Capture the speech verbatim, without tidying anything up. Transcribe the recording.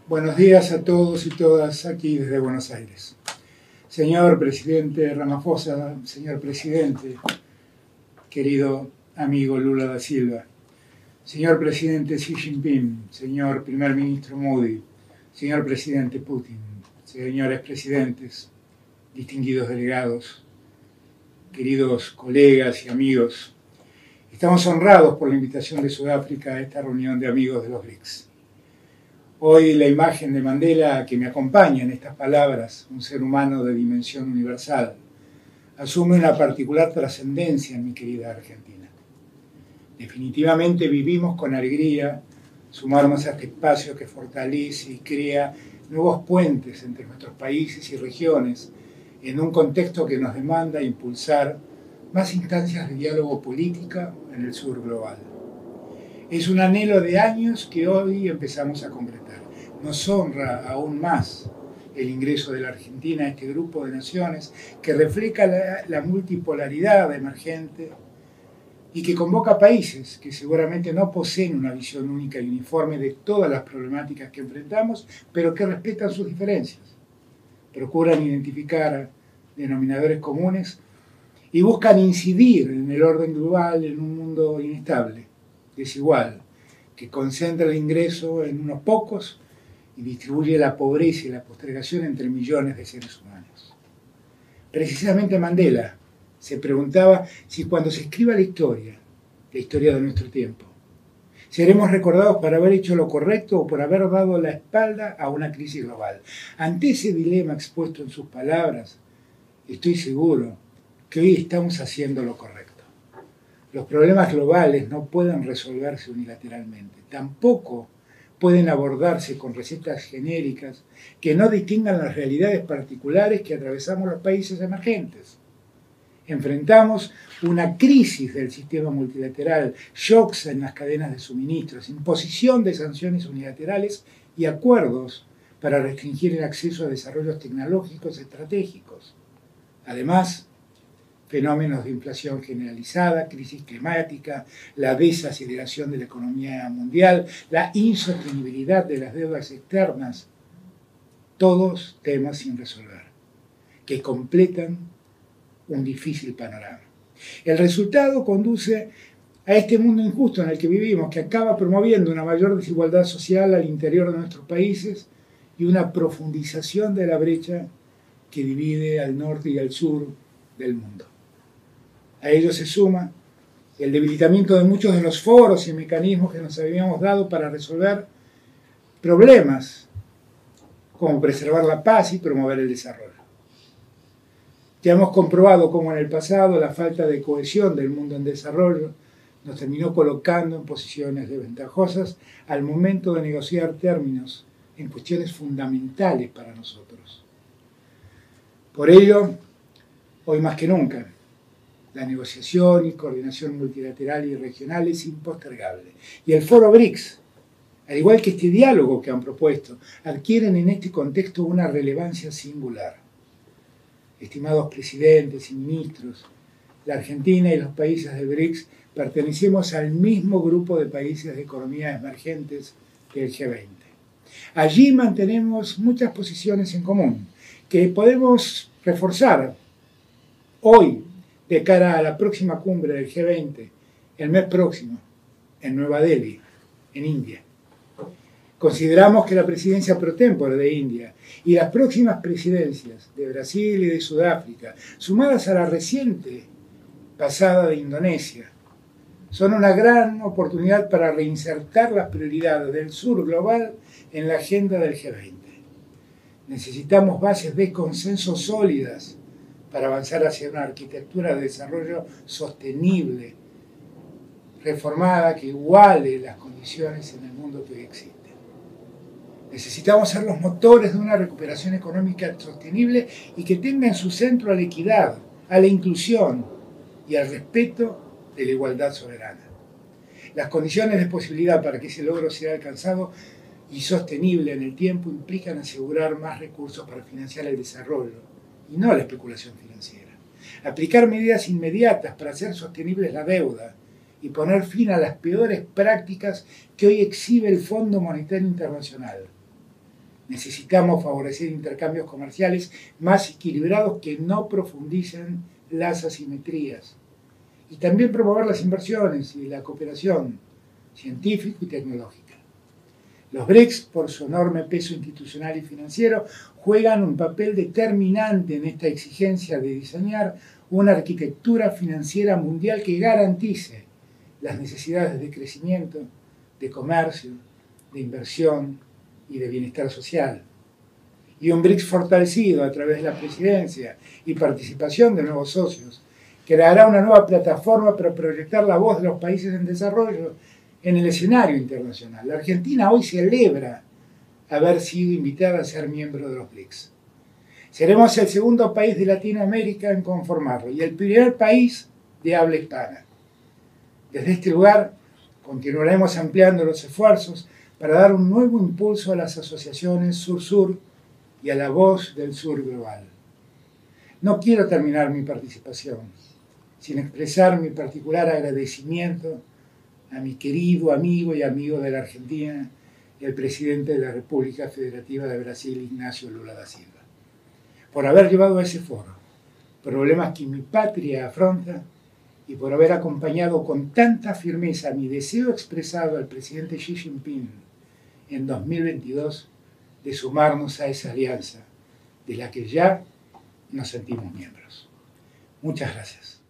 Buenos días a todos y todas aquí desde Buenos Aires. Señor presidente Ramaphosa, señor presidente, querido amigo Lula da Silva, señor presidente Xi Jinping, señor primer ministro Modi, señor presidente Putin, señores presidentes, distinguidos delegados, queridos colegas y amigos, estamos honrados por la invitación de Sudáfrica a esta reunión de amigos de los BRICS. Hoy la imagen de Mandela que me acompaña en estas palabras, un ser humano de dimensión universal, asume una particular trascendencia en mi querida Argentina. Definitivamente vivimos con alegría sumarnos a este espacio que fortalece y crea nuevos puentes entre nuestros países y regiones en un contexto que nos demanda impulsar más instancias de diálogo política en el sur global. Es un anhelo de años que hoy empezamos a concretar. Nos honra aún más el ingreso de la Argentina a este grupo de naciones que refleja la, la multipolaridad emergente y que convoca a países que seguramente no poseen una visión única y uniforme de todas las problemáticas que enfrentamos, pero que respetan sus diferencias, procuran identificar denominadores comunes y buscan incidir en el orden global en un mundo inestable, desigual, que concentra el ingreso en unos pocos y distribuye la pobreza y la postergación entre millones de seres humanos. Precisamente Mandela se preguntaba si cuando se escriba la historia, la historia de nuestro tiempo, seremos recordados por haber hecho lo correcto o por haber dado la espalda a una crisis global. Ante ese dilema expuesto en sus palabras, estoy seguro que hoy estamos haciendo lo correcto. Los problemas globales no pueden resolverse unilateralmente, tampoco pueden abordarse con recetas genéricas que no distingan las realidades particulares que atravesamos los países emergentes. Enfrentamos una crisis del sistema multilateral, shocks en las cadenas de suministros, imposición de sanciones unilaterales y acuerdos para restringir el acceso a desarrollos tecnológicos estratégicos. Además, fenómenos de inflación generalizada, crisis climática, la desaceleración de la economía mundial, la insostenibilidad de las deudas externas, todos temas sin resolver, que completan un difícil panorama. El resultado conduce a este mundo injusto en el que vivimos, que acaba promoviendo una mayor desigualdad social al interior de nuestros países y una profundización de la brecha que divide al norte y al sur del mundo. A ello se suma el debilitamiento de muchos de los foros y mecanismos que nos habíamos dado para resolver problemas como preservar la paz y promover el desarrollo. Ya hemos comprobado cómo en el pasado la falta de cohesión del mundo en desarrollo nos terminó colocando en posiciones desventajosas al momento de negociar términos en cuestiones fundamentales para nosotros. Por ello, hoy más que nunca, la negociación y coordinación multilateral y regional es impostergable. Y el Foro BRICS, al igual que este diálogo que han propuesto, adquieren en este contexto una relevancia singular. Estimados presidentes y ministros, la Argentina y los países de BRICS pertenecemos al mismo grupo de países de economías emergentes del G veinte. Allí mantenemos muchas posiciones en común que podemos reforzar hoy de cara a la próxima cumbre del G veinte, el mes próximo, en Nueva Delhi, en India. Consideramos que la presidencia pro tempore de India y las próximas presidencias de Brasil y de Sudáfrica, sumadas a la reciente pasada de Indonesia, son una gran oportunidad para reinsertar las prioridades del sur global en la agenda del G veinte. Necesitamos bases de consenso sólidas para avanzar hacia una arquitectura de desarrollo sostenible, reformada, que iguale las condiciones en el mundo que hoy existe. Necesitamos ser los motores de una recuperación económica sostenible y que tenga en su centro a la equidad, a la inclusión y al respeto de la igualdad soberana. Las condiciones de posibilidad para que ese logro sea alcanzado y sostenible en el tiempo implican asegurar más recursos para financiar el desarrollo y no la especulación financiera. Aplicar medidas inmediatas para hacer sostenible la deuda y poner fin a las peores prácticas que hoy exhibe el Fondo Monetario Internacional. Necesitamos favorecer intercambios comerciales más equilibrados que no profundicen las asimetrías. Y también promover las inversiones y la cooperación científica y tecnológica. Los BRICS, por su enorme peso institucional y financiero, juegan un papel determinante en esta exigencia de diseñar una arquitectura financiera mundial que garantice las necesidades de crecimiento, de comercio, de inversión y de bienestar social. Y un BRICS fortalecido a través de la presidencia y participación de nuevos socios creará una nueva plataforma para proyectar la voz de los países en desarrollo en el escenario internacional. La Argentina hoy celebra haber sido invitada a ser miembro de los BRICS. Seremos el segundo país de Latinoamérica en conformarlo y el primer país de habla hispana. Desde este lugar continuaremos ampliando los esfuerzos para dar un nuevo impulso a las asociaciones Sur-Sur y a la voz del Sur global. No quiero terminar mi participación sin expresar mi particular agradecimiento a mi querido amigo y amigo de la Argentina, el presidente de la República Federativa de Brasil, Ignacio Lula da Silva, por haber llevado a ese foro problemas que mi patria afronta y por haber acompañado con tanta firmeza mi deseo expresado al presidente Xi Jinping en dos mil veintidós de sumarnos a esa alianza de la que ya nos sentimos miembros. Muchas gracias.